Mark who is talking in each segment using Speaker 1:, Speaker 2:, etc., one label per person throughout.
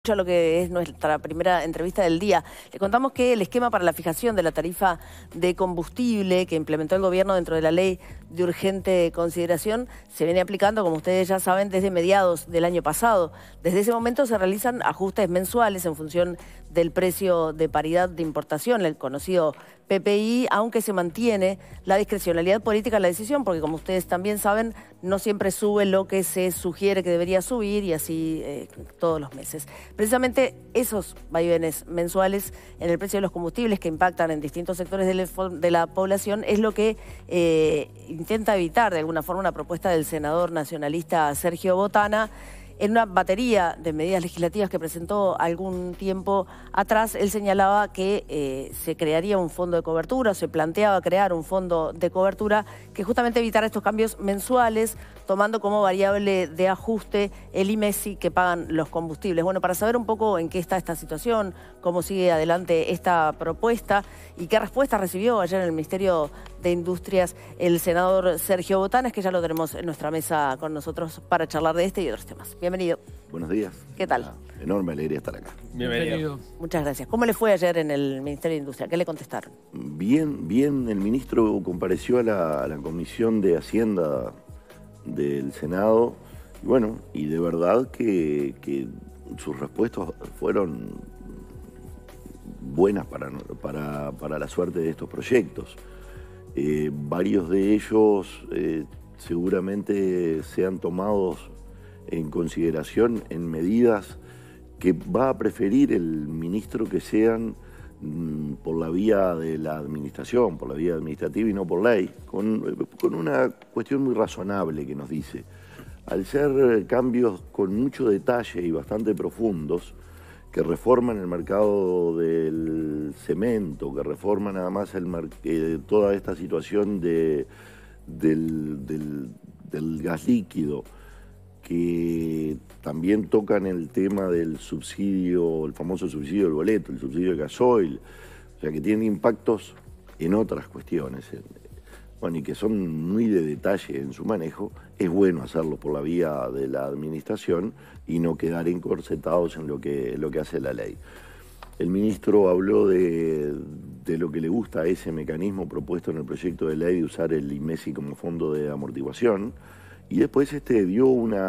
Speaker 1: A lo que es nuestra primera entrevista del día. Le contamos que el esquema para la fijación de la tarifa de combustible que implementó el gobierno dentro de la ley de urgente consideración se viene aplicando, como ustedes ya saben, desde mediados del año pasado. Desde ese momento se realizan ajustes mensuales en función del precio de paridad de importación, el conocido PPI, aunque se mantiene la discrecionalidad política en la decisión, porque como ustedes también saben, no siempre sube lo que se sugiere que debería subir y así todos los meses. Precisamente esos vaivenes mensuales en el precio de los combustibles que impactan en distintos sectores de la población es lo que intenta evitar de alguna forma una propuesta del senador nacionalista Sergio Botana. En una batería de medidas legislativas que presentó algún tiempo atrás, él señalaba que se crearía un fondo de cobertura, o se planteaba crear un fondo de cobertura que justamente evitara estos cambios mensuales, tomando como variable de ajuste el IMESI que pagan los combustibles. Bueno, para saber un poco en qué está esta situación, cómo sigue adelante esta propuesta y qué respuesta recibió ayer en el Ministerio de Industrias el senador Sergio Botana, es que ya lo tenemos en nuestra mesa con nosotros para charlar de este y otros temas. Bienvenido.
Speaker 2: Buenos días.
Speaker 1: ¿Qué tal?
Speaker 2: Una enorme alegría estar acá.
Speaker 3: Bienvenido.
Speaker 1: Muchas gracias. ¿Cómo le fue ayer en el Ministerio de Industria? ¿Qué le contestaron?
Speaker 2: Bien, el ministro compareció a la Comisión de Hacienda del Senado y bueno, y de verdad que sus respuestas fueron buenas para la suerte de estos proyectos. Varios de ellos seguramente sean tomados en consideración en medidas que va a preferir el ministro que sean por la vía de la administración, por la vía administrativa y no por ley, con una cuestión muy razonable que nos dice. Al ser cambios con mucho detalle y bastante profundos, que reforman el mercado del cemento, que reforman además toda esta situación del gas líquido, que también tocan el tema del subsidio, el famoso subsidio del boleto, el subsidio de gasoil, o sea que tienen impactos en otras cuestiones, bueno, y que son muy de detalle en su manejo. Es bueno hacerlo por la vía de la administración y no quedar encorsetados en lo que hace la ley. El ministro habló de lo que le gusta a ese mecanismo propuesto en el proyecto de ley de usar el IMESI como fondo de amortiguación, y después dio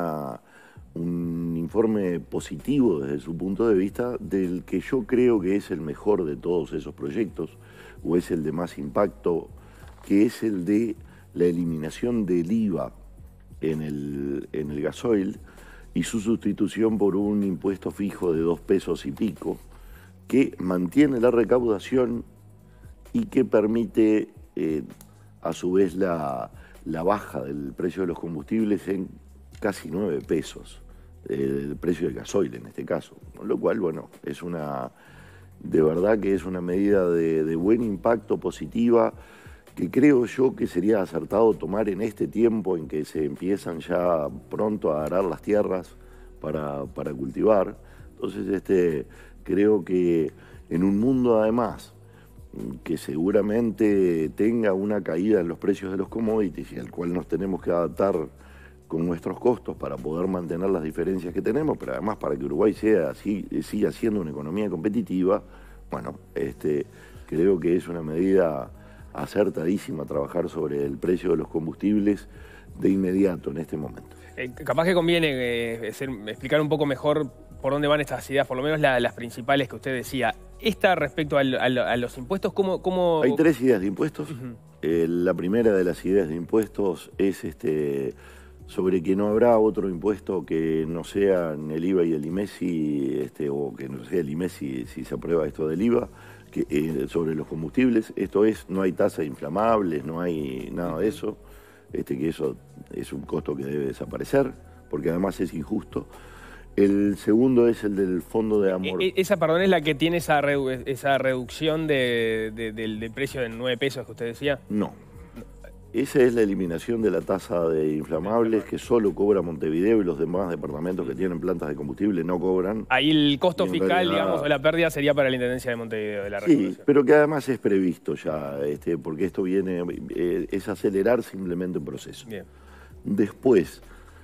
Speaker 2: un informe positivo desde su punto de vista del que yo creo que es el mejor de todos esos proyectos, o es el de más impacto, que es el de la eliminación del IVA en el gasoil y su sustitución por un impuesto fijo de 2 pesos y pico, que mantiene la recaudación y que permite a su vez la baja del precio de los combustibles en casi 9 pesos, el precio del gasoil en este caso, con lo cual, bueno, de verdad que es una medida de buen impacto, positiva, que creo yo que sería acertado tomar en este tiempo en que se empiezan ya pronto a arar las tierras para cultivar. Entonces, creo que en un mundo además que seguramente tenga una caída en los precios de los commodities y al cual nos tenemos que adaptar con nuestros costos para poder mantener las diferencias que tenemos, pero además para que Uruguay siga siendo una economía competitiva, bueno, creo que es una medida acertadísima trabajar sobre el precio de los combustibles de inmediato en este momento.
Speaker 3: Capaz que conviene explicar un poco mejor por dónde van estas ideas, por lo menos las principales que usted decía. Esta respecto a los impuestos, ¿cómo...?
Speaker 2: Hay 3 ideas de impuestos. La primera de las ideas de impuestos es sobre que no habrá otro impuesto que no sean el IVA y el IMESI, o que no sea el IMESI si se aprueba esto del IVA, sobre los combustibles. Esto es, no hay tasa de inflamables, no hay nada de eso, que eso es un costo que debe desaparecer, porque además es injusto. El segundo es el del fondo de
Speaker 3: Esa, perdón, es la que tiene esa reducción del precio de 9 pesos que usted decía.
Speaker 2: No. Esa es la eliminación de la tasa de inflamables que solo cobra Montevideo y los demás departamentos que tienen plantas de combustible no cobran.
Speaker 3: Ahí el costo fiscal, digamos, o la pérdida sería para la Intendencia de Montevideo.
Speaker 2: Sí, pero que además es previsto ya, porque esto es acelerar simplemente un proceso.
Speaker 3: Bien.
Speaker 2: Después,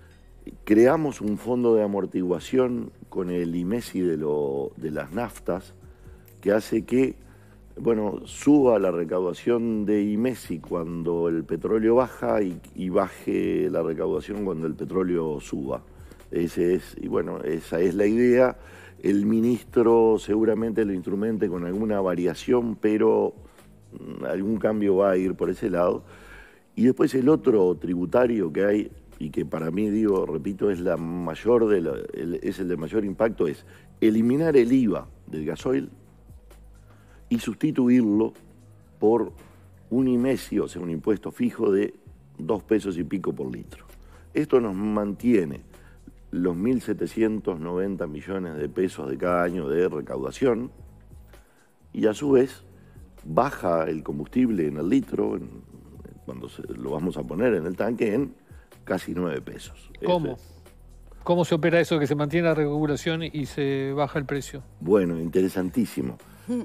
Speaker 2: creamos un fondo de amortiguación con el IMESI de las naftas que hace que, bueno, suba la recaudación de IMESI cuando el petróleo baja y baje la recaudación cuando el petróleo suba. Esa es la idea. El ministro seguramente lo instrumente con alguna variación, pero algún cambio va a ir por ese lado. Y después el otro tributario que hay, y que para mí, repito, es el de mayor impacto, es eliminar el IVA del gasoil y sustituirlo por un IMESI, o sea, un impuesto fijo de 2 pesos y pico por litro. Esto nos mantiene los 1.790 millones de pesos de cada año de recaudación y a su vez baja el combustible en el litro, cuando lo vamos a poner en el tanque, en casi 9 pesos.
Speaker 4: ¿Cómo? ¿Cómo se opera eso, que se mantiene la regulación y se baja el precio?
Speaker 2: Bueno, interesantísimo.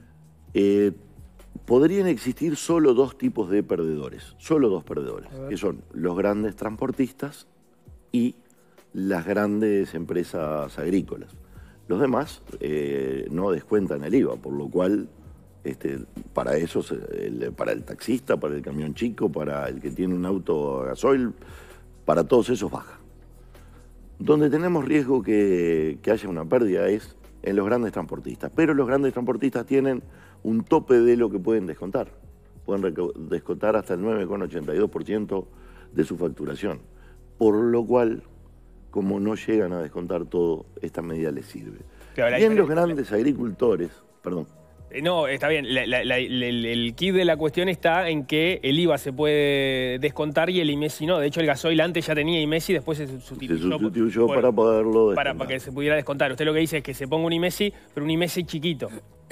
Speaker 2: Podrían existir solo 2 tipos de perdedores, solo 2 perdedores, que son los grandes transportistas y las grandes empresas agrícolas. Los demás no descuentan el IVA, por lo cual para eso, para el taxista, para el camión chico, para el que tiene un auto a gasoil, para todos esos baja. Donde tenemos riesgo que haya una pérdida es en los grandes transportistas, pero los grandes transportistas tienen un tope de lo que pueden descontar. Pueden descontar hasta el 9,82% de su facturación, por lo cual, como no llegan a descontar todo, esta medida les sirve. Claro, y en los grandes agricultores, perdón.
Speaker 3: No, está bien. El kit de la cuestión está en que el IVA se puede descontar y el IMESI no. De hecho, el gasoil antes ya tenía IMESI, después se sustituyó
Speaker 2: para poderlo descontar.
Speaker 3: Para que se pudiera descontar. Usted lo que dice es que se ponga un IMESI, pero un IMESI chiquito.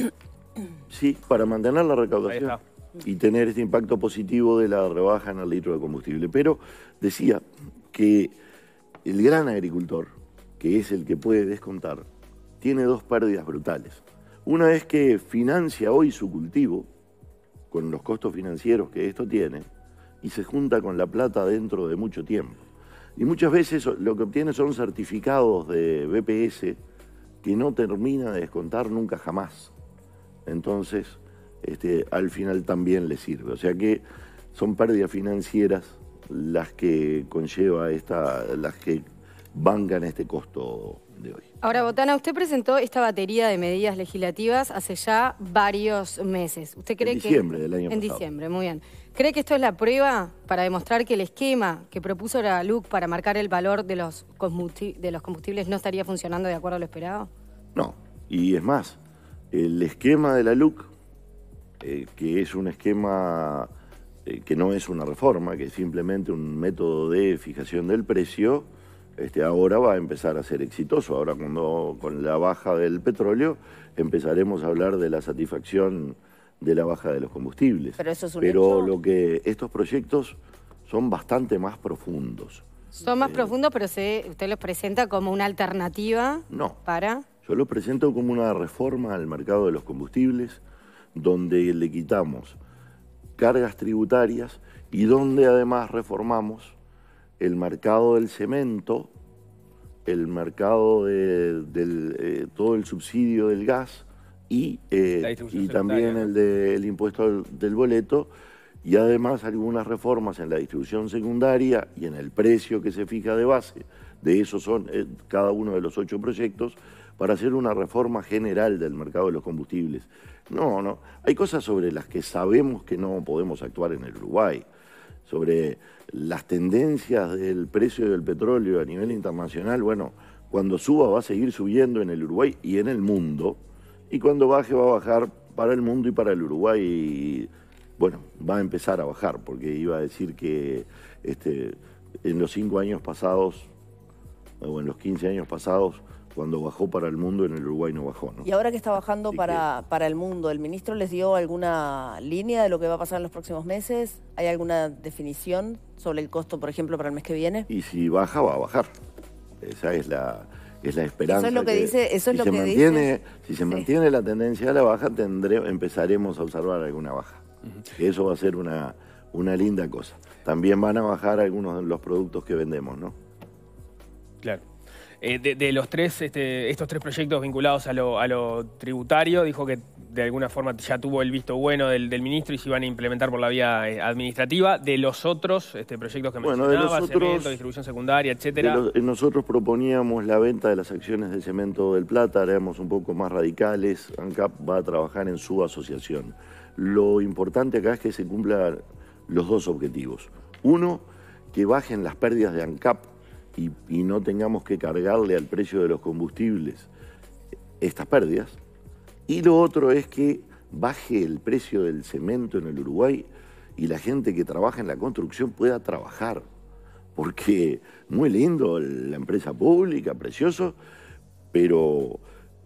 Speaker 2: Sí, para mantener la recaudación y tener este impacto positivo de la rebaja en el litro de combustible. Pero decía que el gran agricultor, que es el que puede descontar, tiene 2 pérdidas brutales. Una es que financia hoy su cultivo con los costos financieros que esto tiene y se junta con la plata dentro de mucho tiempo. Y muchas veces lo que obtiene son certificados de BPS que no termina de descontar nunca jamás. Entonces, al final también le sirve. O sea que son pérdidas financieras las que conlleva las que bancan este costo de hoy.
Speaker 5: Ahora, Botana, usted presentó esta batería de medidas legislativas hace ya varios meses. ¿Usted cree
Speaker 2: en diciembre del año pasado. En
Speaker 5: diciembre, muy bien. ¿Cree que esto es la prueba para demostrar que el esquema que propuso la LUC para marcar el valor de los combustibles no estaría funcionando de acuerdo a lo esperado?
Speaker 2: No, y es más, el esquema de la LUC, que es un esquema que no es una reforma, que es simplemente un método de fijación del precio, ahora va a empezar a ser exitoso. Ahora, con la baja del petróleo, empezaremos a hablar de la satisfacción de la baja de los combustibles.
Speaker 1: Pero eso es un hecho.
Speaker 2: Estos proyectos son bastante más profundos.
Speaker 5: Son más profundos, pero usted los presenta como una alternativa.
Speaker 2: No.
Speaker 5: ¿Para?
Speaker 2: Yo los presento como una reforma al mercado de los combustibles, donde le quitamos cargas tributarias y donde además reformamos el mercado del cemento, el mercado de todo el subsidio del gas y también el impuesto del boleto, y además algunas reformas en la distribución secundaria y en el precio que se fija de base. De esos son cada uno de los 8 proyectos para hacer una reforma general del mercado de los combustibles. No, hay cosas sobre las que sabemos que no podemos actuar en el Uruguay. Sobre las tendencias del precio del petróleo a nivel internacional, bueno, cuando suba va a seguir subiendo en el Uruguay y en el mundo, y cuando baje va a bajar para el mundo y para el Uruguay, y, bueno, va a empezar a bajar, porque iba a decir que en los 5 años pasados, o en los 15 años pasados, cuando bajó para el mundo, en el Uruguay no bajó, ¿no?
Speaker 1: Y ahora que está bajando para el mundo, ¿el ministro les dio alguna línea de lo que va a pasar en los próximos meses? ¿Hay alguna definición sobre el costo, por ejemplo, para el mes que viene?
Speaker 2: Y si baja, va a bajar. Esa es la esperanza.
Speaker 1: Eso es lo que dice.
Speaker 2: Si se mantiene la tendencia a la baja, empezaremos a observar alguna baja. Eso va a ser una linda cosa. También van a bajar algunos de los productos que vendemos, ¿no?
Speaker 3: Claro. De los tres, estos tres proyectos vinculados a lo tributario, dijo que de alguna forma ya tuvo el visto bueno del ministro y se iban a implementar por la vía administrativa. De los otros proyectos que mencionaba, cemento, distribución secundaria, etcétera.
Speaker 2: Nosotros proponíamos la venta de las acciones de Cemento del Plata, éramos un poco más radicales. ANCAP va a trabajar en su asociación. Lo importante acá es que se cumplan los dos objetivos. Uno, que bajen las pérdidas de ANCAP y no tengamos que cargarle al precio de los combustibles estas pérdidas. Y lo otro es que baje el precio del cemento en el Uruguay y la gente que trabaja en la construcción pueda trabajar. Porque muy lindo la empresa pública, precioso, pero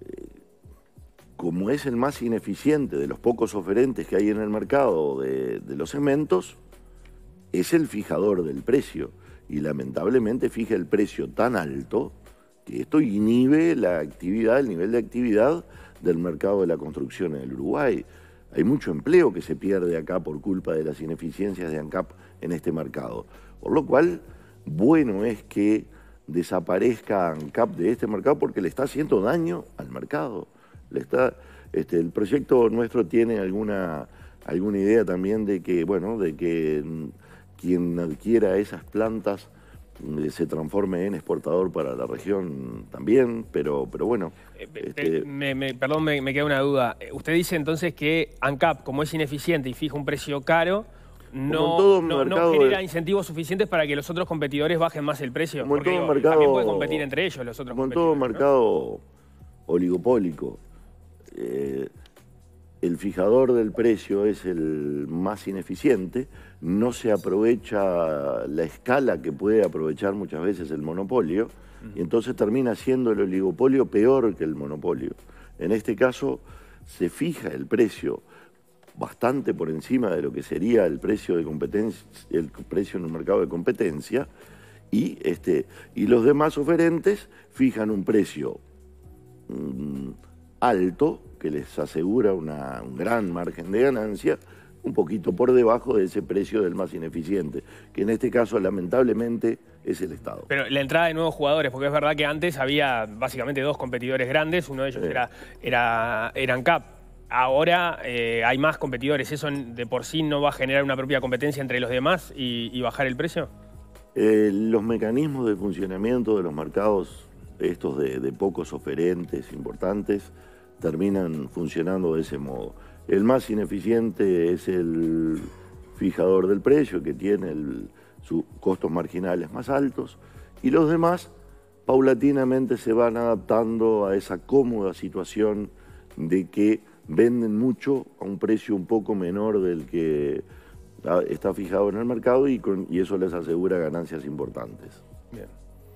Speaker 2: como es el más ineficiente de los pocos oferentes que hay en el mercado de los cementos, es el fijador del precio. Y lamentablemente fija el precio tan alto que esto inhibe la actividad, el nivel de actividad del mercado de la construcción en el Uruguay. Hay mucho empleo que se pierde acá por culpa de las ineficiencias de ANCAP en este mercado. Por lo cual, bueno es que desaparezca ANCAP de este mercado porque le está haciendo daño al mercado. El proyecto nuestro tiene alguna idea también de que, bueno, de que quien adquiera esas plantas se transforme en exportador para la región también, pero bueno.
Speaker 3: Perdón, me queda una duda. Usted dice entonces que ANCAP, como es ineficiente y fija un precio caro, no genera incentivos suficientes para que los otros competidores bajen más el precio.
Speaker 2: Como
Speaker 3: porque
Speaker 2: todo mercado,
Speaker 3: también puede competir entre ellos los otros
Speaker 2: como
Speaker 3: competidores.
Speaker 2: Como en todo mercado oligopólico, el fijador del precio es el más ineficiente, no se aprovecha la escala que puede aprovechar muchas veces el monopolio, y entonces termina siendo el oligopolio peor que el monopolio. En este caso se fija el precio bastante por encima de lo que sería el precio de competencia, el precio en un mercado de competencia, y los demás oferentes fijan un precio alto que les asegura un gran margen de ganancia, un poquito por debajo de ese precio del más ineficiente, que en este caso lamentablemente es el Estado.
Speaker 3: Pero la entrada de nuevos jugadores, porque es verdad que antes había básicamente dos competidores grandes, uno de ellos era ANCAP. Ahora hay más competidores, ¿eso de por sí no va a generar una propia competencia entre los demás y bajar el precio?
Speaker 2: Los mecanismos de funcionamiento de los mercados, estos de pocos oferentes importantes, terminan funcionando de ese modo. El más ineficiente es el fijador del precio, que tiene sus costos marginales más altos, y los demás paulatinamente se van adaptando a esa cómoda situación de que venden mucho a un precio un poco menor del que está fijado en el mercado y eso les asegura ganancias importantes.
Speaker 3: Bien.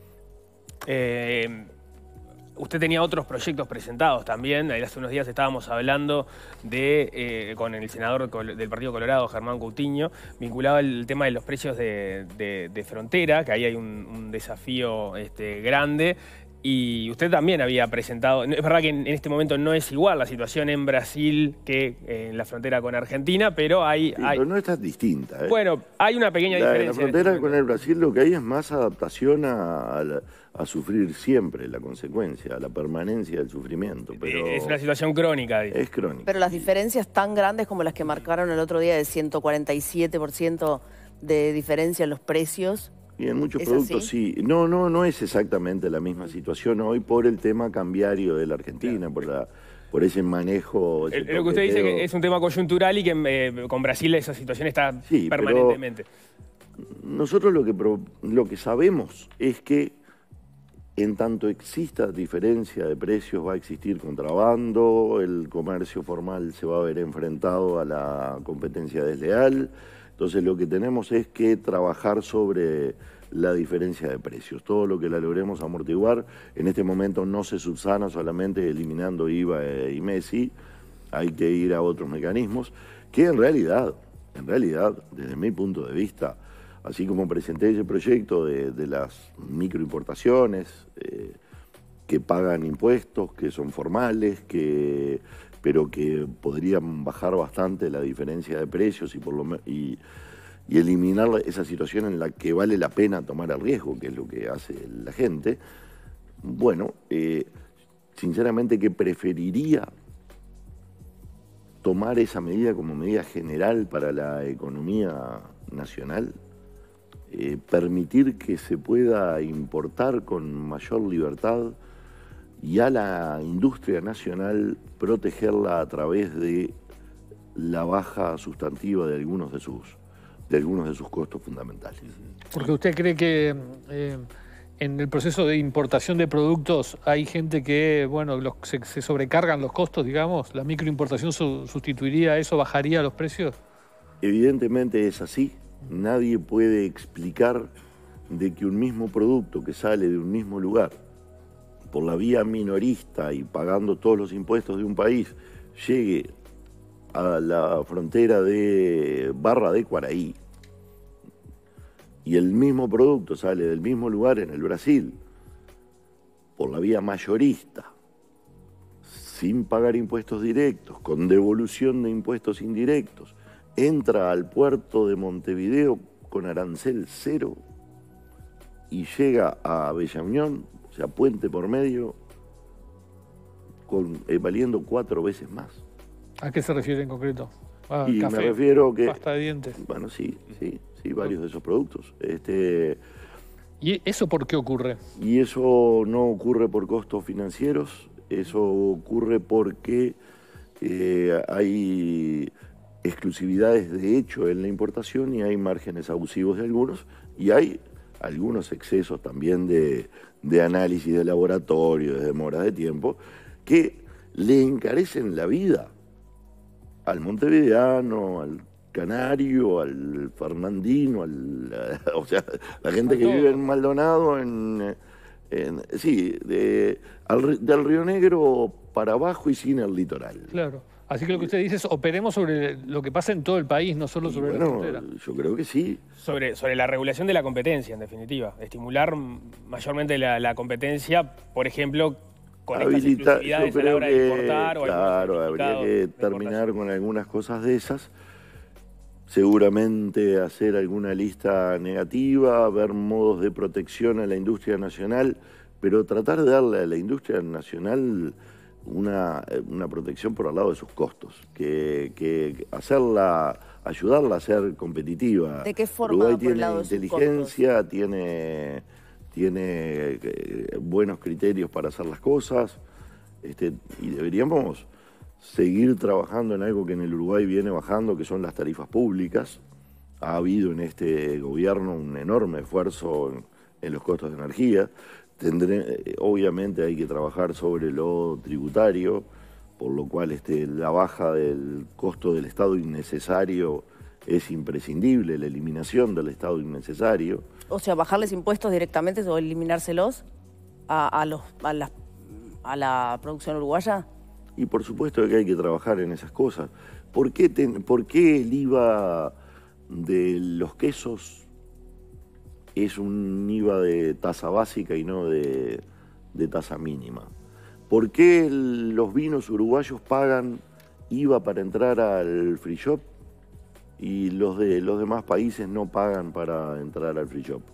Speaker 3: Usted tenía otros proyectos presentados también. Hace unos días estábamos hablando con el senador del Partido Colorado, Germán Coutinho, vinculado al tema de los precios de frontera, que ahí hay un desafío grande. Y usted también había presentado, es verdad que en este momento no es igual la situación en Brasil que en la frontera con Argentina, pero
Speaker 2: pero no está distinta.
Speaker 3: Bueno, hay una pequeña diferencia.
Speaker 2: En la frontera con el Brasil lo que hay es más adaptación a sufrir siempre la consecuencia, a la permanencia del sufrimiento. Pero
Speaker 3: es una situación crónica. Dice.
Speaker 2: Es crónica.
Speaker 1: Pero las diferencias tan grandes como las que marcaron el otro día de 147% de diferencia en los precios.
Speaker 2: Y en muchos productos sí. No es exactamente la misma situación hoy por el tema cambiario de la Argentina, por ese manejo.
Speaker 3: Lo que usted dice que es un tema coyuntural y que con Brasil esa situación está permanentemente.
Speaker 2: Nosotros lo que sabemos es que en tanto exista diferencia de precios va a existir contrabando, el comercio formal se va a ver enfrentado a la competencia desleal. Entonces lo que tenemos es que trabajar sobre la diferencia de precios. Todo lo que la logremos amortiguar, en este momento no se subsana solamente eliminando IVA y MESI, hay que ir a otros mecanismos, que en realidad, desde mi punto de vista, así como presenté ese proyecto de las microimportaciones, que pagan impuestos, que son formales, pero que podrían bajar bastante la diferencia de precios y eliminar esa situación en la que vale la pena tomar el riesgo, que es lo que hace la gente, bueno, sinceramente que preferiría tomar esa medida como medida general para la economía nacional, permitir que se pueda importar con mayor libertad y a la industria nacional protegerla a través de la baja sustantiva de algunos de sus costos fundamentales.
Speaker 4: Porque usted cree que en el proceso de importación de productos hay gente que, bueno, se sobrecargan los costos, digamos. ¿La microimportación sustituiría eso, bajaría los precios?
Speaker 2: Evidentemente es así. Nadie puede explicar de que un mismo producto que sale de un mismo lugar por la vía minorista y pagando todos los impuestos de un país llegue a la frontera de Barra de Quaraí y el mismo producto sale del mismo lugar en el Brasil por la vía mayorista sin pagar impuestos directos, con devolución de impuestos indirectos, entra al puerto de Montevideo con arancel cero y llega a Bella Unión, o sea, puente por medio, valiendo 4 veces más.
Speaker 4: ¿A qué se refiere en concreto?
Speaker 2: Y
Speaker 4: café,
Speaker 2: me refiero que...
Speaker 4: pasta de dientes.
Speaker 2: Bueno, sí, varios de esos productos.
Speaker 4: ¿Y eso por qué ocurre?
Speaker 2: Y eso no ocurre por costos financieros, eso ocurre porque hay exclusividades de hecho en la importación y hay márgenes abusivos de algunos, y hay algunos excesos también de análisis de laboratorio, de demoras de tiempo, que le encarecen la vida al montevideano, al canario, al fernandino, o sea, la gente que vive en Maldonado, del Río Negro para abajo y sin el litoral.
Speaker 4: Claro. Así que lo que usted dice es operemos sobre lo que pasa en todo el país, no solo sobre la frontera.
Speaker 2: Yo creo que sí.
Speaker 3: Sobre la regulación de la competencia, en definitiva. Estimular mayormente la competencia, por ejemplo, con estas exclusividades a la hora de importar o
Speaker 2: claro, habría que terminar con algunas cosas de esas. Seguramente hacer alguna lista negativa, ver modos de protección a la industria nacional, pero tratar de darle a la industria nacional una protección por al lado de sus costos, que ayudarla a ser competitiva.
Speaker 1: ¿De qué forma?
Speaker 2: Uruguay
Speaker 1: por el
Speaker 2: tiene
Speaker 1: lado de sus
Speaker 2: inteligencia,
Speaker 1: costos?
Speaker 2: tiene buenos criterios para hacer las cosas, y deberíamos seguir trabajando en algo que en el Uruguay viene bajando, que son las tarifas públicas. Ha habido en este gobierno un enorme esfuerzo en los costos de energía. Obviamente hay que trabajar sobre lo tributario, por lo cual la baja del costo del Estado innecesario es imprescindible, la eliminación del Estado innecesario.
Speaker 1: O sea, bajarles impuestos directamente o eliminárselos a la producción uruguaya.
Speaker 2: Y por supuesto que hay que trabajar en esas cosas. ¿Por qué el IVA de los quesos es un IVA de tasa básica y no de tasa mínima? ¿Por qué los vinos uruguayos pagan IVA para entrar al free shop y los de los demás países no pagan para entrar al free shop?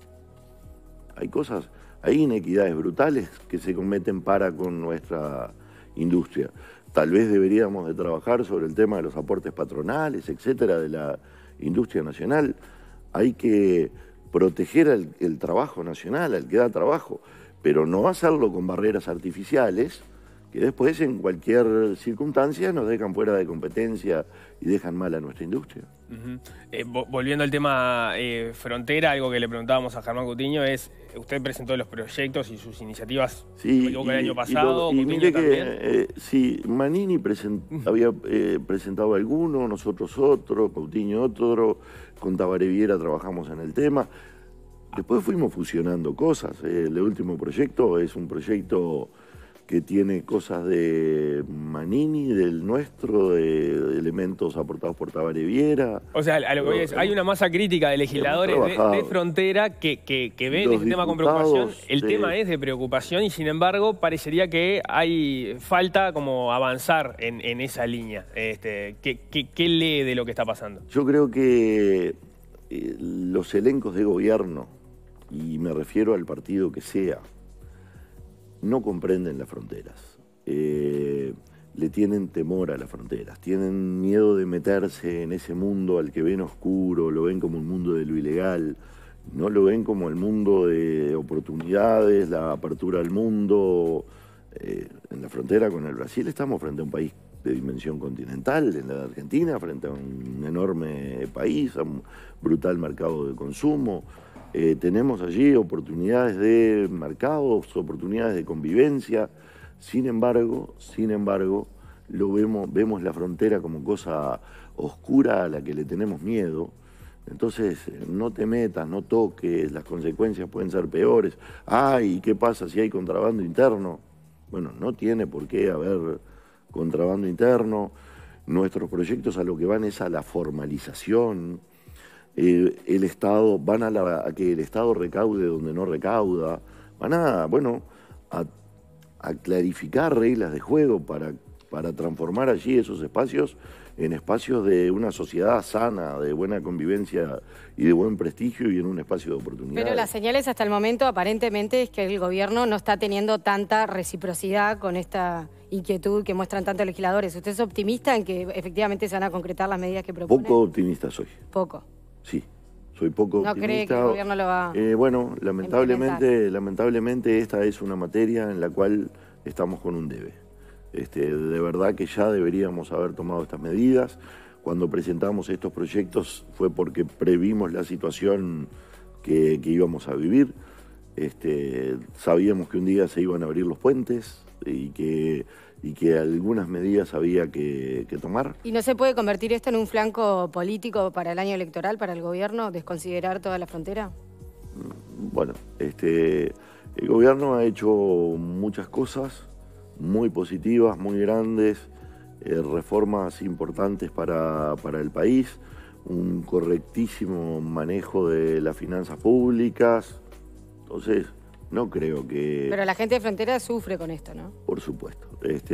Speaker 2: Hay inequidades brutales que se cometen con nuestra industria. Tal vez deberíamos de trabajar sobre el tema de los aportes patronales, etcétera, de la industria nacional. Hay que proteger el trabajo nacional, al que da trabajo, pero no hacerlo con barreras artificiales que después en cualquier circunstancia nos dejan fuera de competencia y dejan mal a nuestra industria.
Speaker 3: Volviendo al tema frontera, algo que le preguntábamos a Germán Coutinho es, usted presentó los proyectos y sus iniciativas el año pasado, Coutinho también.
Speaker 2: Sí, Manini había presentado alguno, nosotros otro, Coutinho otro, con Tabaré Viera trabajamos en el tema. Después fuimos fusionando cosas. El último proyecto es un proyecto que tiene cosas de Manini, del nuestro, de elementos aportados por Tabaré Viera.
Speaker 3: O sea, a lo que voy es, hay una masa crítica de legisladores de frontera que ven este tema con preocupación. El tema es de preocupación y, sin embargo, parecería que hay falta como avanzar en esa línea. ¿Qué lee de lo que está pasando?
Speaker 2: Yo creo que los elencos de gobierno, y me refiero al partido que sea, no comprenden las fronteras. Le tienen temor a las fronteras, tienen miedo de meterse en ese mundo al que ven oscuro, lo ven como un mundo de lo ilegal, no lo ven como el mundo de oportunidades, la apertura al mundo. En la frontera con el Brasil estamos frente a un país de dimensión continental, en la de Argentina, frente a un enorme país, a un brutal mercado de consumo. Tenemos allí oportunidades de mercados, oportunidades de convivencia. Sin embargo, vemos la frontera como cosa oscura a la que le tenemos miedo. Entonces, no te metas, no toques, las consecuencias pueden ser peores. Ay, ¿qué pasa si hay contrabando interno? Bueno, no tiene por qué haber contrabando interno. Nuestros proyectos a lo que van es a la formalización. El Estado, van a que el Estado recaude donde no recauda. Van a clarificar reglas de juego para transformar allí esos espacios en espacios de una sociedad sana, de buena convivencia y de buen prestigio, y en un espacio de oportunidad.
Speaker 5: Pero las señales hasta el momento aparentemente es que el gobierno no está teniendo tanta reciprocidad con esta inquietud que muestran tantos legisladores. ¿Usted es optimista en que efectivamente se van a concretar las medidas que proponen?
Speaker 2: Poco optimista soy.
Speaker 5: Poco.
Speaker 2: Sí, soy poco optimista.
Speaker 5: ¿No cree que el gobierno lo va
Speaker 2: bueno, lamentablemente esta es una materia en la cual estamos con un debe. De verdad que ya deberíamos haber tomado estas medidas. Cuando presentamos estos proyectos fue porque previmos la situación que íbamos a vivir. Sabíamos que un día se iban a abrir los puentes y que algunas medidas había que tomar.
Speaker 5: ¿Y no se puede convertir esto en un flanco político para el año electoral, para el gobierno, desconsiderar toda la frontera?
Speaker 2: Bueno, el gobierno ha hecho muchas cosas muy positivas, muy grandes, reformas importantes para el país, un correctísimo manejo de las finanzas públicas. Entonces, no creo que...
Speaker 5: Pero la gente de frontera sufre con esto, ¿no?
Speaker 2: Por supuesto.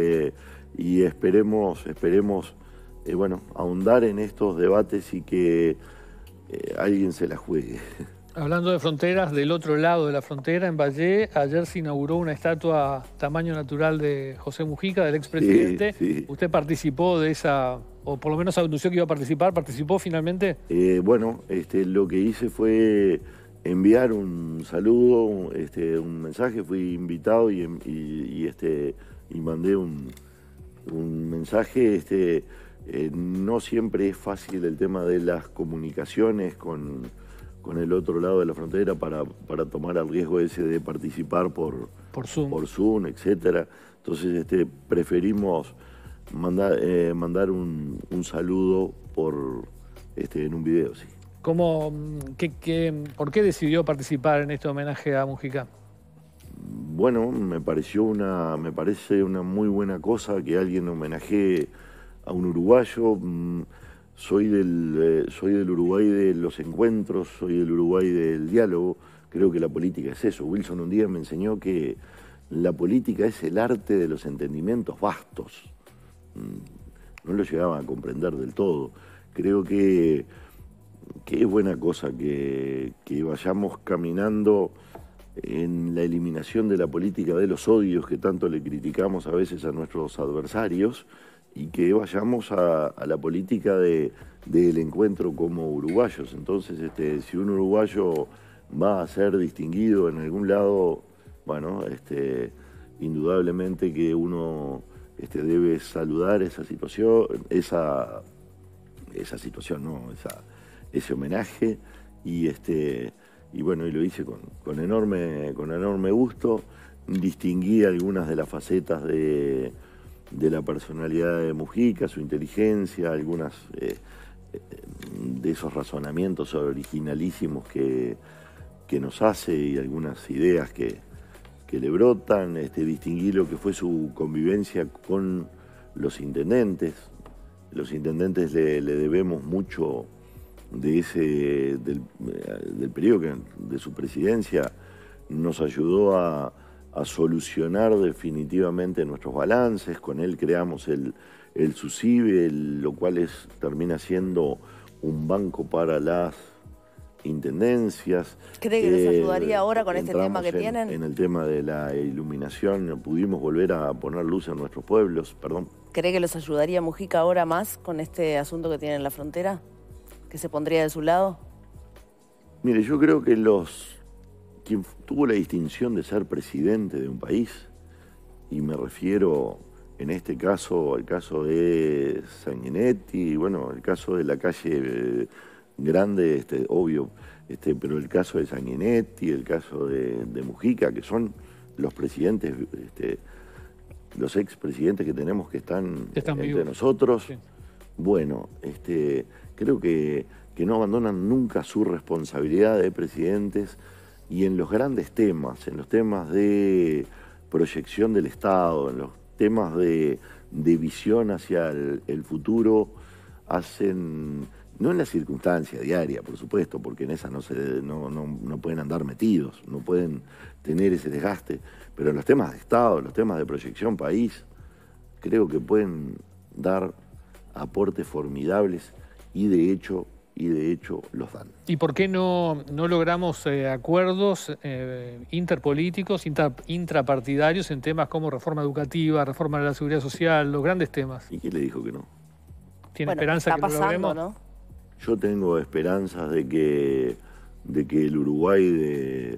Speaker 2: Y esperemos bueno, ahondar en estos debates y que alguien se la juegue.
Speaker 4: Hablando de fronteras, del otro lado de la frontera, en Valle, ayer se inauguró una estatua tamaño natural de José Mujica, del expresidente.
Speaker 2: Sí.
Speaker 4: ¿Usted participó de esa, o por lo menos anunció que iba a participar? ¿Participó finalmente?
Speaker 2: Bueno, lo que hice fue enviar un saludo, un mensaje. Fui invitado y mandé un mensaje. No siempre es fácil el tema de las comunicaciones con el otro lado de la frontera para tomar el riesgo ese de participar por Zoom, etcétera. Entonces preferimos mandar un saludo en un video, sí.
Speaker 4: ¿Por qué decidió participar en este homenaje a Mujica?
Speaker 2: Bueno, me parece una muy buena cosa que alguien homenajee a un uruguayo. Soy del Uruguay de los encuentros, soy del Uruguay del diálogo. Creo que la política es eso. Wilson un día me enseñó que la política es el arte de los entendimientos vastos. No lo llegaba a comprender del todo. Creo que es buena cosa que vayamos caminando en la eliminación de la política de los odios que tanto le criticamos a veces a nuestros adversarios, y que vayamos a la política del encuentro como uruguayos. Entonces, si un uruguayo va a ser distinguido en algún lado, bueno, indudablemente que uno debe saludar esa situación, ese homenaje, y bueno, y lo hice con enorme gusto. Distinguí algunas de las facetas de la personalidad de Mujica, su inteligencia, algunas de esos razonamientos originalísimos que nos hace, y algunas ideas que le brotan. Distinguí lo que fue su convivencia con los intendentes. Los intendentes le debemos mucho del periodo de su presidencia. Nos ayudó a solucionar definitivamente nuestros balances. Con él creamos el SUSIBE, lo cual termina siendo un banco para las intendencias.
Speaker 1: ¿Cree que les ayudaría ahora con este tema que tienen?
Speaker 2: En el tema de la iluminación, pudimos volver a poner luz en nuestros pueblos, perdón.
Speaker 1: ¿Cree que los ayudaría Mujica ahora más con este asunto que tiene en la frontera? ¿Que se pondría de su lado?
Speaker 2: Mire, yo creo que quien tuvo la distinción de ser presidente de un país, y me refiero en este caso al caso de Sanguinetti, bueno, el caso de la calle Grande, obvio, pero el caso de Sanguinetti, el caso de Mujica, que son los presidentes, los expresidentes que tenemos que están entre
Speaker 4: vivos.
Speaker 2: Nosotros.
Speaker 4: Sí.
Speaker 2: Bueno, creo que no abandonan nunca su responsabilidad de presidentes, y en los grandes temas, en los temas de proyección del Estado, en los temas de visión hacia el futuro, hacen, no en la circunstancia diaria, por supuesto, porque en esa no pueden andar metidos, no pueden tener ese desgaste, pero en los temas de Estado, los temas de proyección país, creo que pueden dar aportes formidables, y de hecho los dan.
Speaker 4: ¿Y por qué no logramos acuerdos interpolíticos, intrapartidarios en temas como reforma educativa, reforma de la seguridad social, los grandes temas?
Speaker 2: ¿Y quién le dijo que no?
Speaker 4: ¿Tiene esperanza que lo logremos?
Speaker 1: ¿No?
Speaker 2: Yo tengo esperanzas de que el Uruguay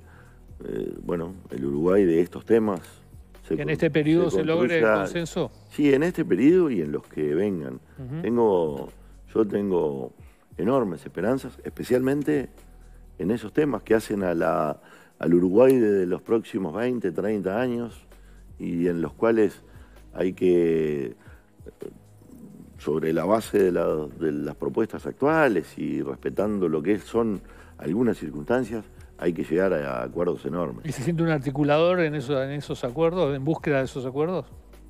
Speaker 2: el Uruguay de estos temas...
Speaker 4: ¿Que en este periodo se logre el consenso?
Speaker 2: Sí, en este periodo y en los que vengan. Yo tengo enormes esperanzas, especialmente en esos temas que hacen al Uruguay de los próximos 20, 30 años, y en los cuales hay que, sobre la base de las propuestas actuales y respetando lo que son algunas circunstancias, hay que llegar a acuerdos enormes.
Speaker 4: ¿Y se siente un articulador en esos acuerdos, en búsqueda de esos acuerdos?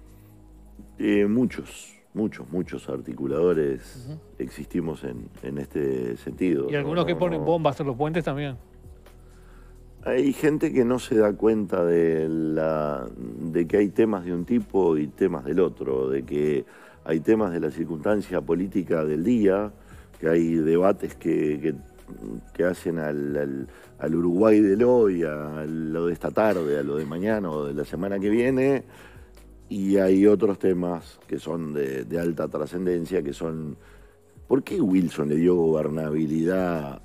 Speaker 4: Muchos articuladores existimos en este sentido. ¿Y algunos que ponen bombas en los puentes también?
Speaker 2: Hay gente que no se da cuenta de que hay temas de un tipo y temas del otro, de que hay temas de la circunstancia política del día, que hay debates que hacen al Uruguay del hoy, a lo de esta tarde, a lo de mañana o de la semana que viene, y hay otros temas que son de alta trascendencia, que son... ¿Por qué Wilson le dio gobernabilidad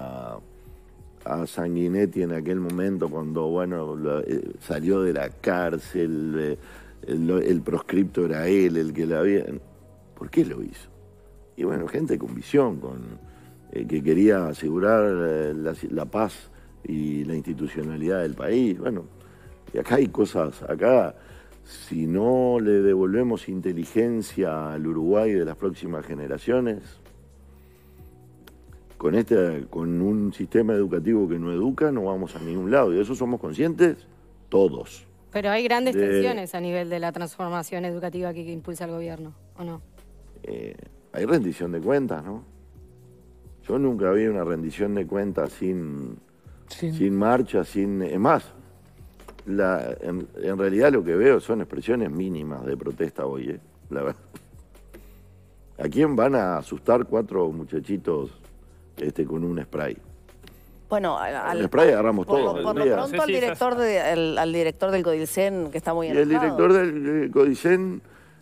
Speaker 2: a Sanguinetti en aquel momento cuando salió de la cárcel, el proscripto era él, el que la había... ¿Por qué lo hizo? Y bueno, gente con visión, que quería asegurar la paz y la institucionalidad del país. Bueno, y acá hay cosas, si no le devolvemos inteligencia al Uruguay de las próximas generaciones, con un sistema educativo que no educa, no vamos a ningún lado, y de eso somos conscientes todos.
Speaker 5: Pero hay grandes tensiones a nivel de la transformación educativa que impulsa el gobierno, ¿o no?
Speaker 2: Hay rendición de cuentas, ¿no? Yo nunca vi una rendición de cuentas sin marcha, es más, en realidad lo que veo son expresiones mínimas de protesta hoy, la verdad. ¿A quién van a asustar 4 muchachitos con un spray?
Speaker 1: Bueno,
Speaker 2: al spray agarramos todos.
Speaker 1: Por lo pronto al director del Codicen, que está muy enojado.
Speaker 2: Y el director del Codicen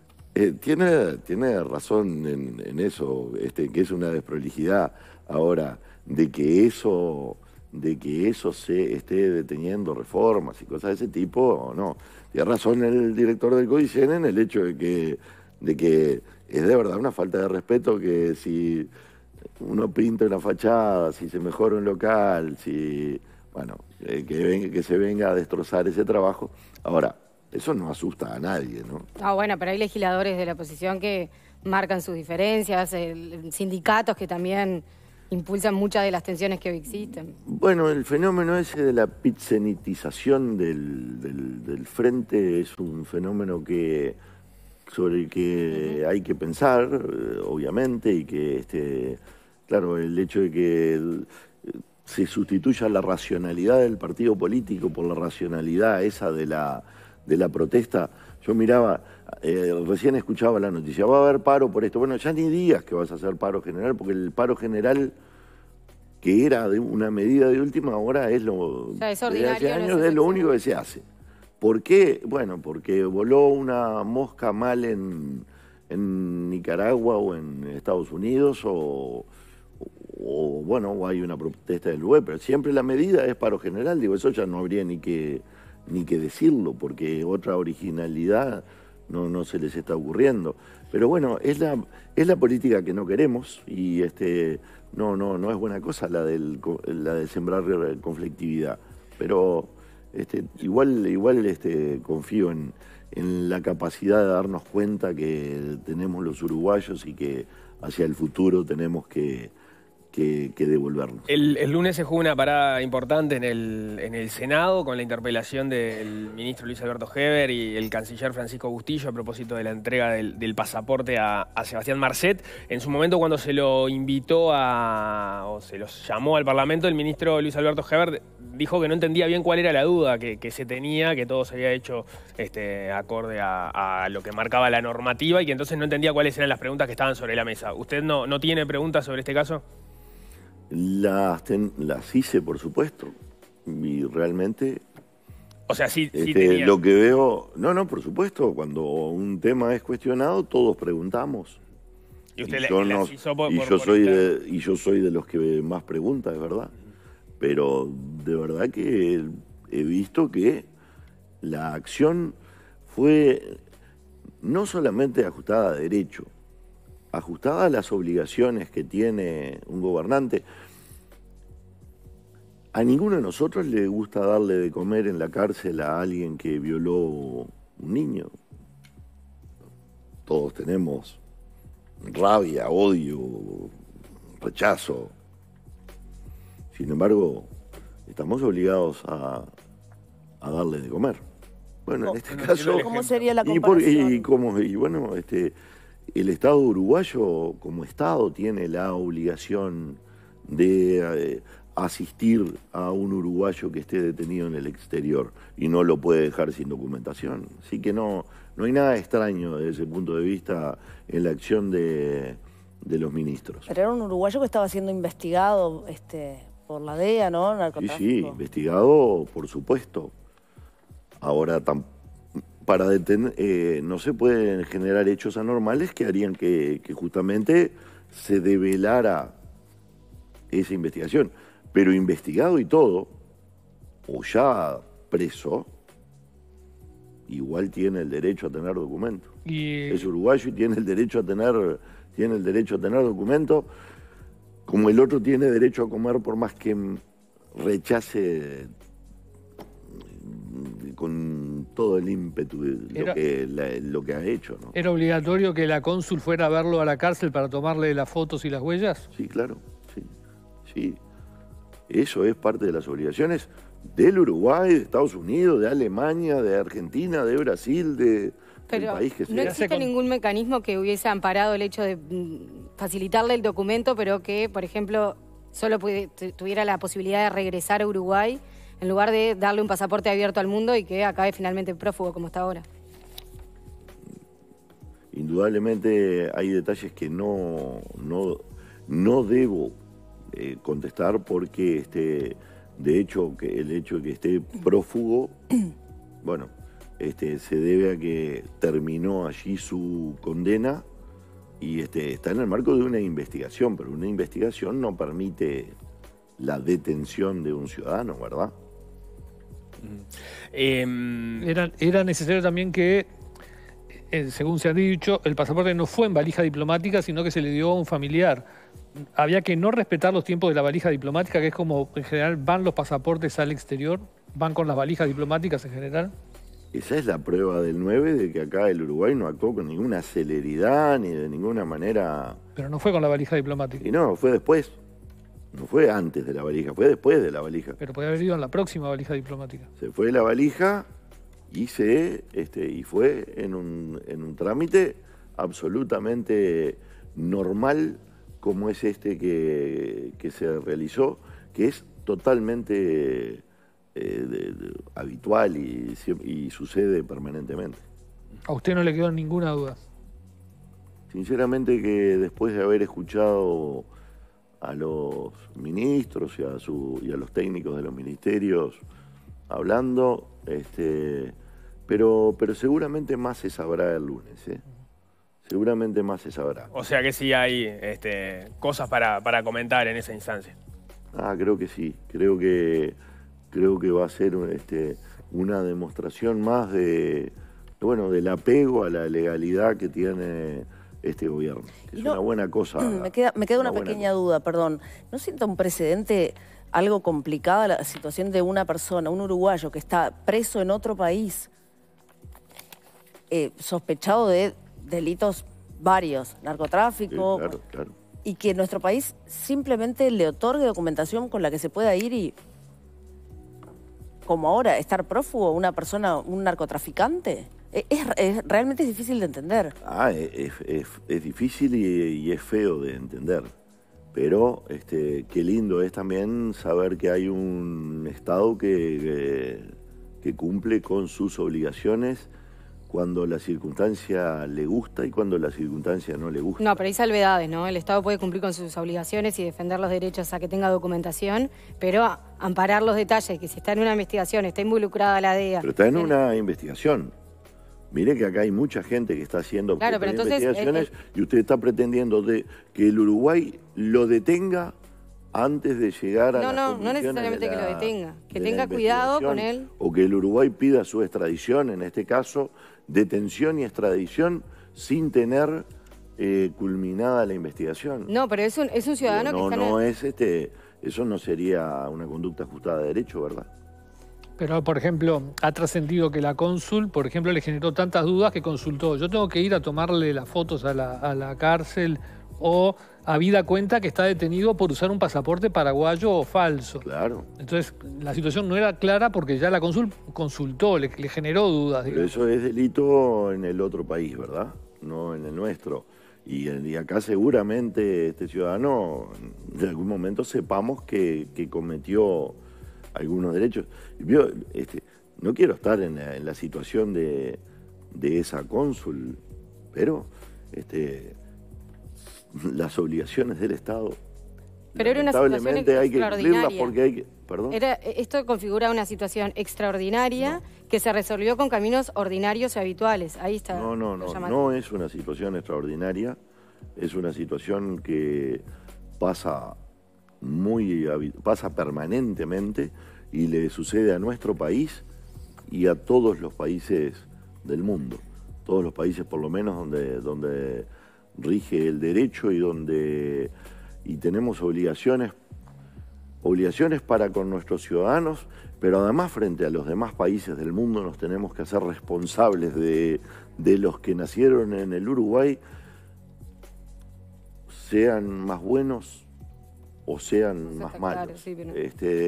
Speaker 2: tiene razón en eso, que es una desprolijidad ahora, de que eso se esté deteniendo reformas y cosas de ese tipo, o no. Tiene razón el director del Codicen en el hecho de que es de verdad una falta de respeto que si uno pinta una fachada, si se mejora un local, que se venga a destrozar ese trabajo. Ahora, eso no asusta a nadie, ¿no?
Speaker 5: Bueno, pero hay legisladores de la oposición que marcan sus diferencias, sindicatos que también impulsan muchas de las tensiones que hoy existen.
Speaker 2: Bueno, el fenómeno ese de la pitzenitización del frente es un fenómeno sobre el que hay que pensar, obviamente, y que, claro, el hecho de que se sustituya la racionalidad del partido político por la racionalidad esa de la protesta. Yo miraba, recién escuchaba la noticia, va a haber paro por esto. Bueno, ya ni digas que vas a hacer paro general, porque el paro general que era de una medida de última hora, es lo,
Speaker 5: o sea, es
Speaker 2: desde
Speaker 5: ordinario,
Speaker 2: hace
Speaker 5: no
Speaker 2: años
Speaker 5: es
Speaker 2: es lo
Speaker 5: excepcional.
Speaker 2: único que se hace. ¿Por qué? Bueno, porque voló una mosca mal en Nicaragua o en Estados Unidos o bueno, hay una protesta del UE, pero siempre la medida es paro general. Digo, eso ya no habría ni que decirlo, porque otra originalidad no se les está ocurriendo. Pero bueno, es la política que no queremos y no es buena cosa la de sembrar conflictividad. Pero igual confío en la capacidad de darnos cuenta que tenemos los uruguayos y que hacia el futuro tenemos que devolvernos.
Speaker 3: El lunes se jugó una parada importante en el Senado con la interpelación del ministro Luis Alberto Heber y el canciller Francisco Bustillo a propósito de la entrega del pasaporte a Sebastián Marcet. En su momento, cuando se lo invitó o se los llamó al Parlamento, el ministro Luis Alberto Heber dijo que no entendía bien cuál era la duda que se tenía, que todo se había hecho acorde a lo que marcaba la normativa y que entonces no entendía cuáles eran las preguntas que estaban sobre la mesa. ¿Usted no tiene preguntas sobre este caso?
Speaker 2: Las hice, por supuesto, y realmente...
Speaker 3: O sea, sí tenía.
Speaker 2: Lo que veo... No, por supuesto, cuando un tema es cuestionado, todos preguntamos.
Speaker 3: Y usted
Speaker 2: yo soy de los que más pregunta, es verdad. Pero de verdad que he visto que la acción fue no solamente ajustada a derecho, ajustada a las obligaciones que tiene un gobernante. A ninguno de nosotros le gusta darle de comer en la cárcel a alguien que violó un niño. Todos tenemos rabia, odio, rechazo. Sin embargo, estamos obligados a darle de comer. Bueno, en este caso...
Speaker 1: ¿Cómo sería la comparación?
Speaker 2: El Estado uruguayo como Estado tiene la obligación de asistir a un uruguayo que esté detenido en el exterior y no lo puede dejar sin documentación. Así que no hay nada extraño desde ese punto de vista en la acción de los ministros.
Speaker 1: Pero era un uruguayo que estaba siendo investigado por la DEA, ¿no? Narcotráfico.
Speaker 2: Sí, investigado, por supuesto. Ahora, para detener, no se pueden generar hechos anormales que harían que justamente se develara esa investigación. Pero investigado y todo, o ya preso, igual tiene el derecho a tener documento. Es uruguayo y tiene el derecho a tener documento, como el otro tiene derecho a comer por más que rechace con todo el ímpetu lo que ha hecho, ¿no?
Speaker 4: ¿Era obligatorio que la cónsul fuera a verlo a la cárcel para tomarle las fotos y las huellas?
Speaker 2: Sí, claro, sí. Eso es parte de las obligaciones del Uruguay, de Estados Unidos, de Alemania, de Argentina, de Brasil, del país que sea.
Speaker 5: ¿No existe ningún mecanismo que hubiese amparado el hecho de facilitarle el documento, pero que, por ejemplo, solo tuviera la posibilidad de regresar a Uruguay en lugar de darle un pasaporte abierto al mundo y que acabe finalmente prófugo como está ahora?
Speaker 2: Indudablemente hay detalles que no debo contestar porque de hecho el hecho de que esté prófugo, bueno, se debe a que terminó allí su condena y está en el marco de una investigación, pero una investigación no permite la detención de un ciudadano, ¿verdad?
Speaker 4: Era necesario también que, según se ha dicho, el pasaporte no fue en valija diplomática, sino que se le dio a un familiar. Había que no respetar los tiempos de la valija diplomática, que es como en general van los pasaportes al exterior, van con las valijas diplomáticas en general.
Speaker 2: Esa es la prueba del 9 de que acá el Uruguay no actuó con ninguna celeridad ni de ninguna manera.
Speaker 4: Pero no fue con la valija diplomática.
Speaker 2: Y no, fue después. No fue antes de la valija, fue después de la valija.
Speaker 4: Pero podía haber ido en la próxima valija diplomática.
Speaker 2: Se fue la valija y fue en un trámite absolutamente normal como es que se realizó, que es totalmente habitual y sucede permanentemente.
Speaker 4: ¿A usted no le quedó ninguna duda?
Speaker 2: Sinceramente que después de haber escuchado a los ministros y a los técnicos de los ministerios hablando, pero seguramente más se sabrá el lunes, ¿eh? Seguramente más se sabrá.
Speaker 3: O sea que sí hay cosas para comentar en esa instancia.
Speaker 2: Creo que sí. Creo que va a ser una demostración más del apego a la legalidad que tiene este gobierno. Es una buena cosa.
Speaker 1: Me queda una pequeña duda, perdón. ¿No sienta un precedente algo complicada la situación de una persona, un uruguayo que está preso en otro país, sospechado de delitos varios, narcotráfico,
Speaker 2: sí, claro.
Speaker 1: Y que nuestro país simplemente le otorgue documentación con la que se pueda ir y, como ahora, estar prófugo una persona, un narcotraficante? Realmente es difícil de entender.
Speaker 2: Es difícil y es feo de entender. Pero qué lindo es también saber que hay un Estado que cumple con sus obligaciones cuando la circunstancia le gusta y cuando la circunstancia no le gusta.
Speaker 5: No, pero hay salvedades, ¿no? El Estado puede cumplir con sus obligaciones y defender los derechos a que tenga documentación, pero amparar los detalles, que si está en una investigación, está involucrada la DEA...
Speaker 2: Pero está en una investigación. Mire que acá hay mucha gente que está haciendo investigaciones y usted está pretendiendo que el Uruguay lo detenga antes de llegar a
Speaker 5: No necesariamente que lo detenga, que tenga cuidado con él.
Speaker 2: O que el Uruguay pida su extradición, en este caso, detención y extradición sin tener culminada la investigación.
Speaker 5: No, pero es un ciudadano que está...
Speaker 2: Eso no sería una conducta ajustada de derecho, ¿verdad?
Speaker 4: Pero, por ejemplo, ha trascendido que la cónsul, por ejemplo, le generó tantas dudas que consultó. Yo tengo que ir a tomarle las fotos a la cárcel, o habida cuenta que está detenido por usar un pasaporte paraguayo falso.
Speaker 2: Claro.
Speaker 4: Entonces, la situación no era clara porque ya la cónsul consultó, le generó dudas.
Speaker 2: Pero eso es delito en el otro país, ¿verdad? No en el nuestro. Y acá seguramente este ciudadano, en algún momento sepamos que cometió algunos derechos. Yo, no quiero estar en la situación de esa cónsul, pero las obligaciones del Estado,
Speaker 5: pero era una situación
Speaker 2: hay que cumplirlas porque hay que... ¿Perdón?
Speaker 5: Esto configura una situación extraordinaria que se resolvió con caminos ordinarios y habituales. Ahí está.
Speaker 2: No es una situación extraordinaria, es una situación que pasa permanentemente y le sucede a nuestro país y a todos los países del mundo. Todos los países, por lo menos, donde rige el derecho y tenemos obligaciones para con nuestros ciudadanos, pero además frente a los demás países del mundo nos tenemos que hacer responsables de los que nacieron en el Uruguay, sean más buenos o sean más malos. Claro, sí, pero...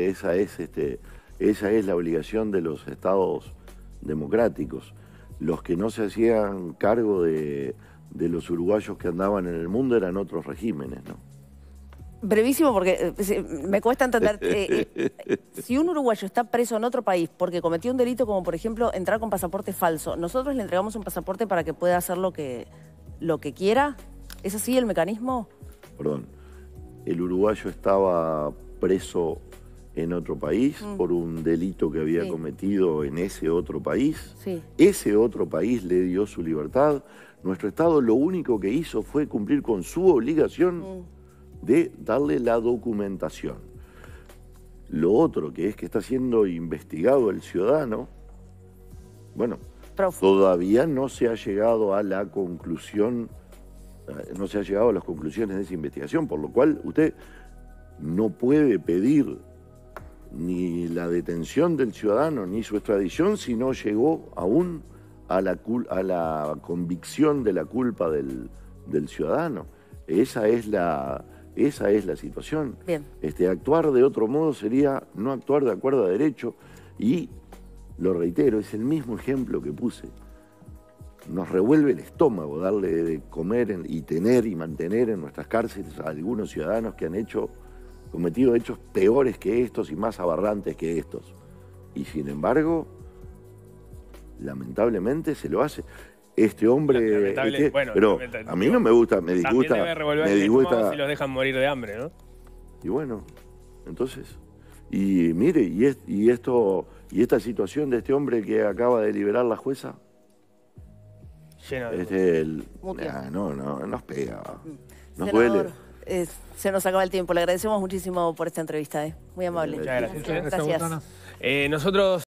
Speaker 2: esa es la obligación de los estados democráticos. Los que no se hacían cargo de los uruguayos que andaban en el mundo eran otros regímenes, ¿no?
Speaker 1: Brevísimo, porque me cuesta entender. Si un uruguayo está preso en otro país porque cometió un delito como, por ejemplo, entrar con pasaporte falso, ¿nosotros le entregamos un pasaporte para que pueda hacer lo que quiera? ¿Es así el mecanismo?
Speaker 2: Perdón. El uruguayo estaba preso en otro país por un delito que había cometido en ese otro país.
Speaker 1: Sí.
Speaker 2: Ese otro país le dio su libertad. Nuestro Estado lo único que hizo fue cumplir con su obligación de darle la documentación. Lo otro que es que está siendo investigado el ciudadano, bueno, todavía no se ha llegado a la conclusión, no se ha llegado a las conclusiones de esa investigación, por lo cual usted no puede pedir ni la detención del ciudadano ni su extradición si no llegó aún a la convicción de la culpa del ciudadano. Esa es la situación.
Speaker 1: Bien.
Speaker 2: Actuar de otro modo sería no actuar de acuerdo a derecho y, lo reitero, es el mismo ejemplo que puse. Nos revuelve el estómago darle de comer y tener y mantener en nuestras cárceles a algunos ciudadanos que han cometido hechos peores que estos y más aberrantes que estos. Y sin embargo, lamentablemente se lo hace. Este hombre...
Speaker 3: Bueno,
Speaker 2: pero a mí no me gusta, me disgusta...
Speaker 3: También debe revolver el estómago si los dejan morir de hambre, ¿no?
Speaker 2: Y bueno, entonces, y mire, y esta situación de este hombre que acaba de liberar la jueza,
Speaker 3: lleno de...
Speaker 2: no nos pega, nos
Speaker 1: Senador,
Speaker 2: duele.
Speaker 1: se nos acaba el tiempo. Le agradecemos muchísimo por esta entrevista. Muy amable.
Speaker 3: Muchas gracias.
Speaker 1: Gracias.
Speaker 3: Nosotros...